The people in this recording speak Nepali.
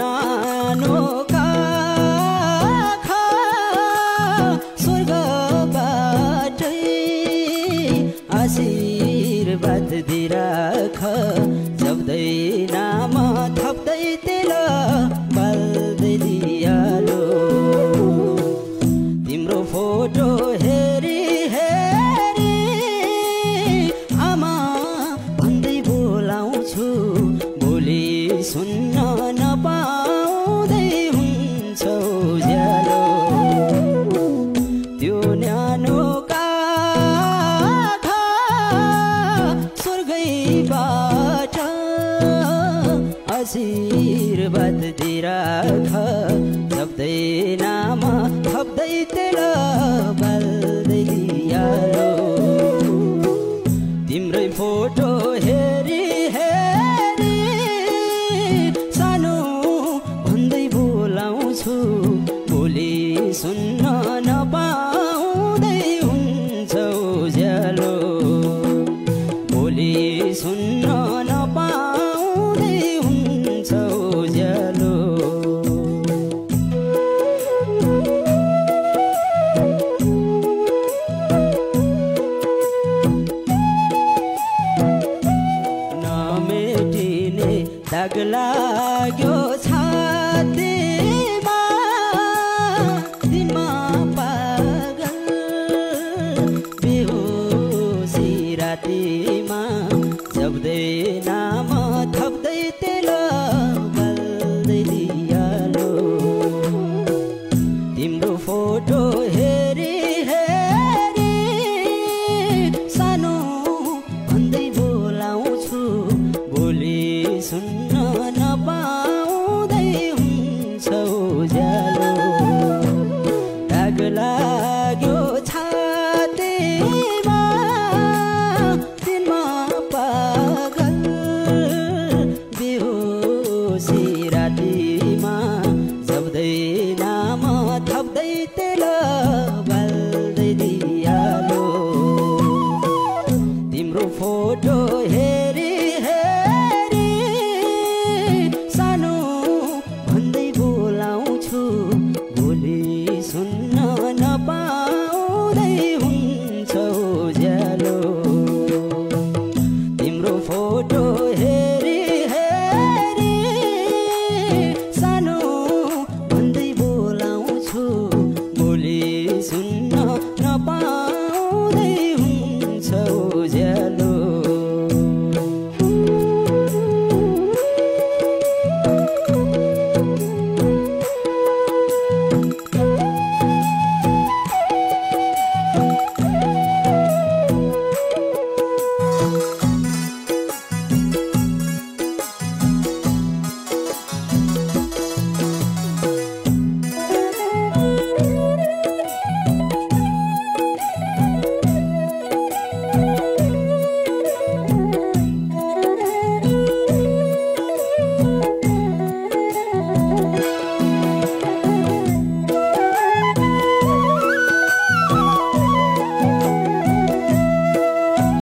न्यानो काखा स्वर्गबाटै आशीर्वाद दिइराख जप्दै नाम थप्दै तेल बाल्दै दियालो तिम्रो फोटो हेरी हेरी आमा भन्दै बोलाउँछु भोलि सुन्न नपाउँदै हुन्छ उज्यालो त्यो न्यानो काखा स्वर्गैबाट आशीर्वाद दिइराख जप्दै नाम थप्दै तेल बाल्दै दियालो तिम्रै फोटो हेरी हेरी सानो भन्दै बोलाउँछु भोलि सुन्न नपाउँदै हुन्छ उज्यालो भोलि सुन्न नपाउँदै हुन्छ उज्यालो नमेटिने दाग लाग्यो छातीमा दिनमा पागल बेहोसी रातिमा जप्दै नाम थप्दै तेल बाल्दै दिया